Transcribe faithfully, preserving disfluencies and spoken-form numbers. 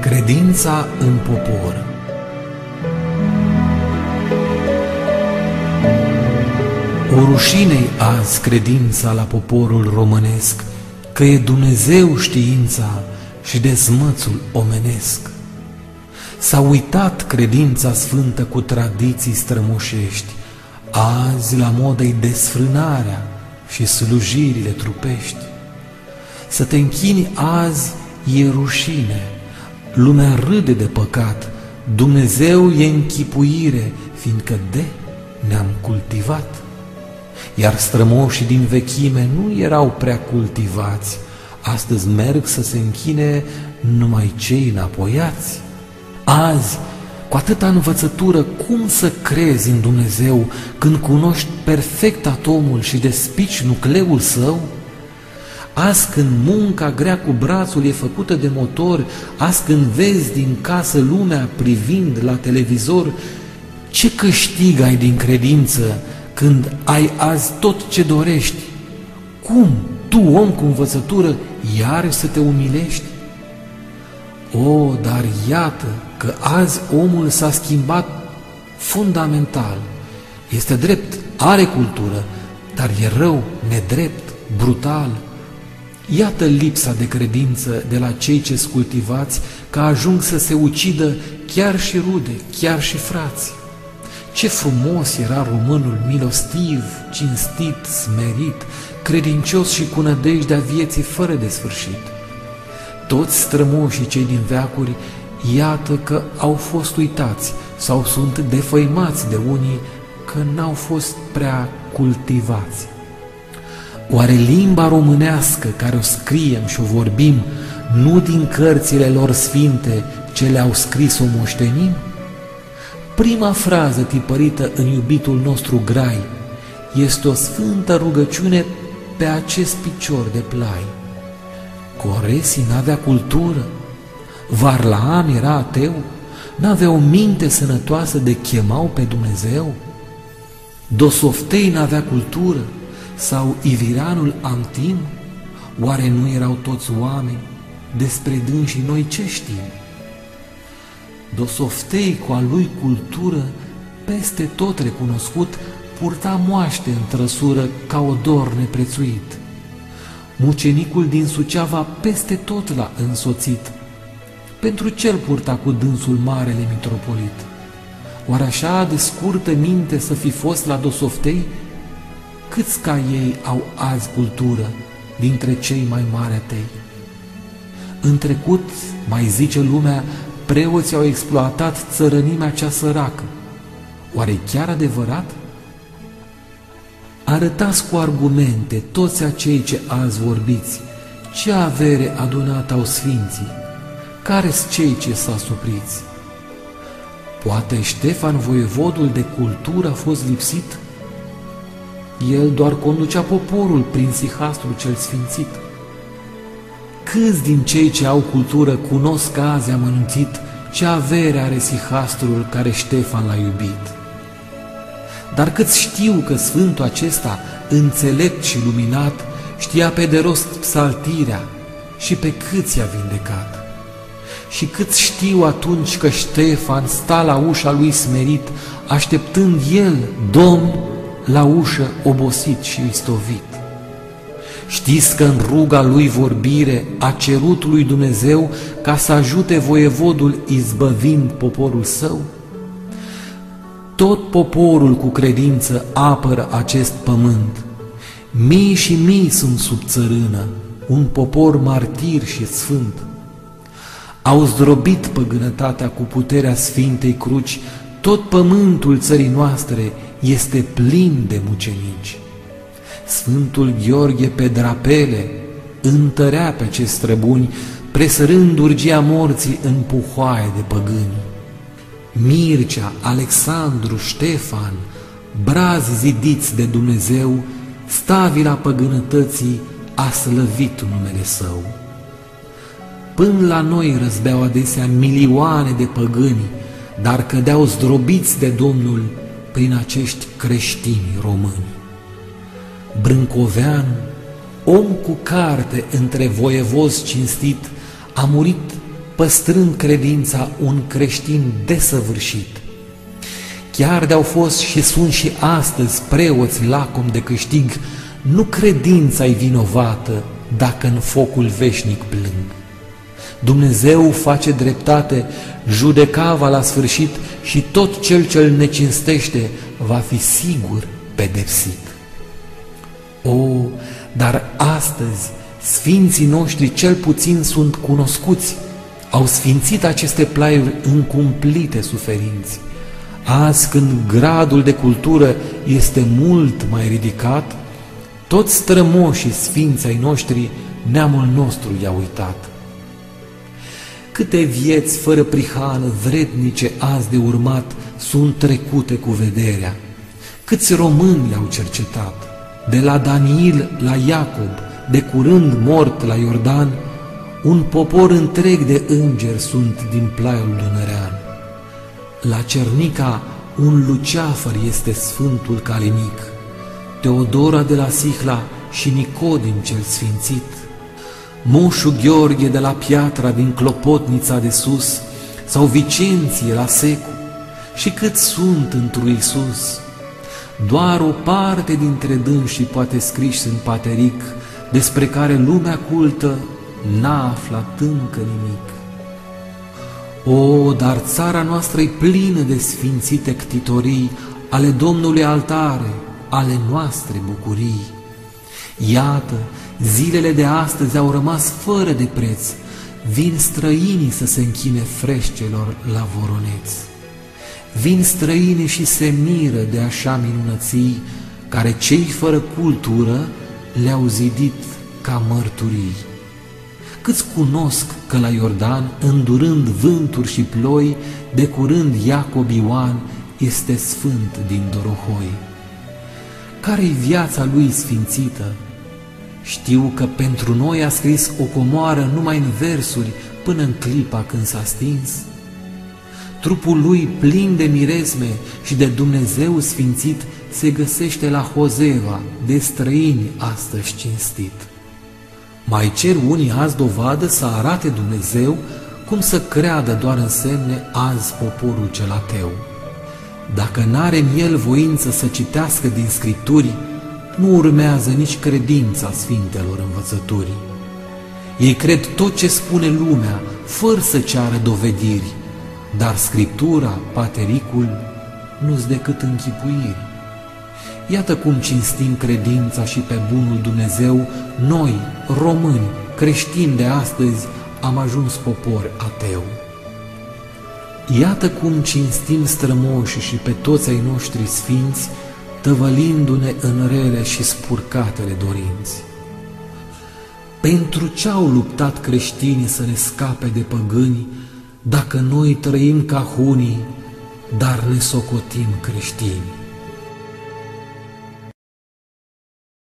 Credința în popor. O rușine-i azi credința la poporul românesc, că e Dumnezeu știința și dezmățul omenesc. S-a uitat credința sfântă cu tradiții strămoșești, azi la modă-i desfrânarea și slujirile trupești. Să te închini azi e rușine, lumea râde de păcat, Dumnezeu e închipuire, fiindcă de ne-am cultivat. Iar strămoșii din vechime nu erau prea cultivați, astăzi merg să se închine numai cei înapoiați. Azi, cu atâta învățătură, cum să crezi în Dumnezeu când cunoști perfect atomul și despici nucleul său? Azi când munca grea cu brațul e făcută de motor, azi când vezi din casă lumea privind la televizor, ce câștig ai din credință când ai azi tot ce dorești? Cum, tu, om cu învățătură, iar să te umilești? O, dar iată că azi omul s-a schimbat fundamental. Este drept, are cultură, dar e rău, nedrept, brutal. Iată lipsa de credință de la cei ce-s cultivați, că ajung să se ucidă chiar și rude, chiar și frați. Ce frumos era românul milostiv, cinstit, smerit, credincios și cu nădejdea vieții fără de sfârșit. Toți strămoșii cei din veacuri, iată că au fost uitați sau sunt defăimați de unii că n-au fost prea cultivați. Oare limba românească care o scriem și o vorbim, nu din cărțile lor sfinte ce le-au scris o moștenim? Prima frază tipărită în iubitul nostru grai este o sfântă rugăciune pe acest picior de plai. Coresi n-avea cultură, Varlaam era ateu, n-avea o minte sănătoasă de chemau pe Dumnezeu, Dosoftei n-avea cultură, sau Iviranul Antim, oare nu erau toți oameni? Despre dânsii noi ce știm? Dosoftei, cu a lui cultură, peste tot recunoscut, purta moaște în trăsură ca o dor neprețuit. Mucenicul din Suceava peste tot l-a însoțit. Pentru ce-l purta cu dânsul marele mitropolit? Oare așa de scurtă minte să fi fost la Dosoftei? Câți ca ei au azi cultură dintre cei mai mari atei? În trecut, mai zice lumea, preoții au exploatat țărănimea cea săracă. Oare chiar adevărat? Arătați cu argumente toți acei ce azi vorbiți, ce avere adunat au sfinții, care-s cei ce s-a supriți? Poate Ștefan voievodul de cultură a fost lipsit? El doar conducea poporul prin sihastrul cel sfințit. Câți din cei ce au cultură cunosc azi amănunțit ce avere are sihastrul care Ștefan l-a iubit? Dar câți știu că sfântul acesta, înțelept și luminat, știa pe de rost psaltirea și pe câți i-a vindecat? Și câți știu atunci că Ștefan sta la ușa lui smerit, așteptând el, Domn, la ușă obosit și istovit? Știți că în ruga lui vorbire a cerut lui Dumnezeu ca să ajute voievodul izbăvind poporul său? Tot poporul cu credință apără acest pământ. Mii și mii sunt sub țărână, un popor martir și sfânt. Au zdrobit păgânătatea cu puterea Sfintei Cruci, tot pământul țării noastre este plin de mucenici. Sfântul Gheorghe pe drapele întărea pe acești străbuni, presărând urgia morții în puhoaie de păgâni. Mircea, Alexandru, Ștefan, brazi zidiți de Dumnezeu, stavila păgânătății a slăvit numele Său. Până la noi răzbeau adesea milioane de păgâni, dar cădeau zdrobiți de Domnul prin acești creștini români. Brâncoveanu, om cu carte între voievozi cinstit, a murit păstrând credința un creștin desăvârșit. Chiar de-au fost și sunt și astăzi preoți lacomi de câștig, nu credința-i vinovată dacă în focul veșnic plâng. Dumnezeu face dreptate, judeca va la sfârșit și tot cel ce îl necinstește va fi sigur pedepsit. O, dar astăzi sfinții noștri cel puțin sunt cunoscuți, au sfințit aceste plaiuri în cumplite suferinți. Azi, când gradul de cultură este mult mai ridicat, toți strămoșii sfinți ai noștri neamul nostru i-a uitat. Câte vieți fără prihană vrednice azi de urmat sunt trecute cu vederea, câți români le-au cercetat, de la Daniil la Iacob, de curând mort la Iordan, un popor întreg de îngeri sunt din plaiul dunărean. La Cernica un luceafăr este Sfântul Calinic, Teodora de la Sihla și Nicodim cel sfințit, Moșu Gheorghe de la Piatra din Clopotnița de sus, sau Vicenție la Secu, și cât sunt întru Iisus. Doar o parte dintre dânsii poate scriși în pateric, despre care lumea cultă n-a aflat încă nimic. O, dar țara noastră e plină de sfințite ctitorii, ale Domnului altare, ale noastre bucurii. Iată, zilele de astăzi au rămas fără de preț, vin străinii să se închine freșcelor la Voroneț. Vin străinii și se miră de așa minunății, care cei fără cultură le-au zidit ca mărturii. Câți cunosc că la Iordan, îndurând vânturi și ploi, de curând Iacob Ioan este sfânt din Dorohoi. Care-i viața lui sfințită? Știu că pentru noi a scris o comoară numai în versuri până în clipa când s-a stins. Trupul lui plin de miresme și de Dumnezeu sfințit se găsește la Hozeva, de străini astăzi cinstit. Mai cer unii azi dovadă să arate Dumnezeu cum să creadă doar în semne azi poporul cel ateu. Dacă n-are în el voință să citească din Scripturi, nu urmează nici credința Sfintelor Învățăturii. Ei cred tot ce spune lumea, fără să ceară dovediri, dar Scriptura, patericul, nu-s decât închipuiri. Iată cum cinstim credința și pe bunul Dumnezeu, noi, români, creștini de astăzi, am ajuns popor ateu. Iată cum cinstim strămoșii și pe toți ai noștri sfinți, tăvălindu-ne în rele și spurcatele dorinți. Pentru ce-au luptat creștinii să ne scape de păgâni, dacă noi trăim ca hunii, dar ne socotim creștini?